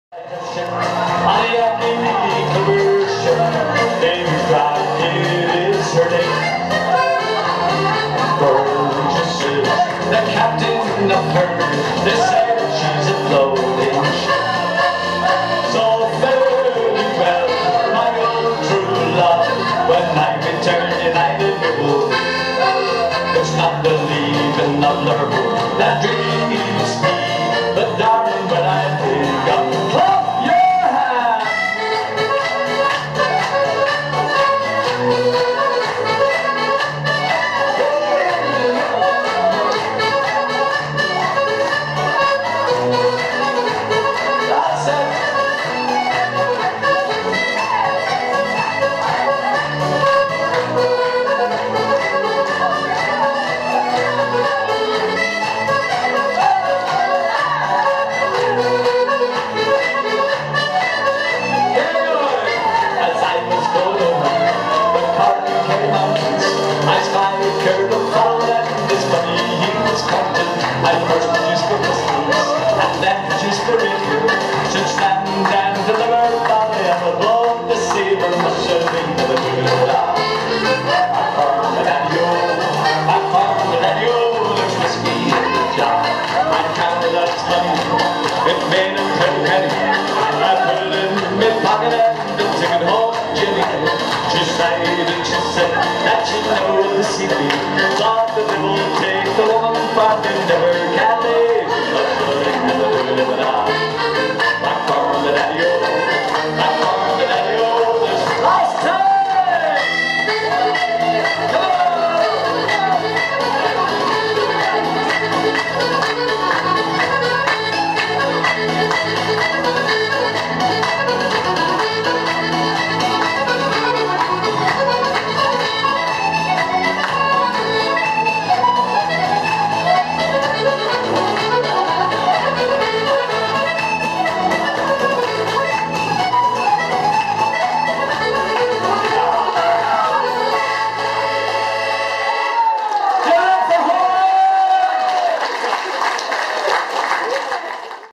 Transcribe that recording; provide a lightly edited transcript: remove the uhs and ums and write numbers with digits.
The captain of her, they said she's a floating ship. So fare you well, my old true love, when I return united we will. It's not the leaving of love that dreams me, but darling, when I think of clap your hands. I first produced for Christmas, and then produced for radio. Since then, down to the River Valley and above the sea, there must have been the good love. I found the daddy-o, there's whiskey in the jar. I counted out its money, it made him 10 penny. I put it in my pocket and took it home to Jimmy. She sighed and she said that she knew the secret, thought the devil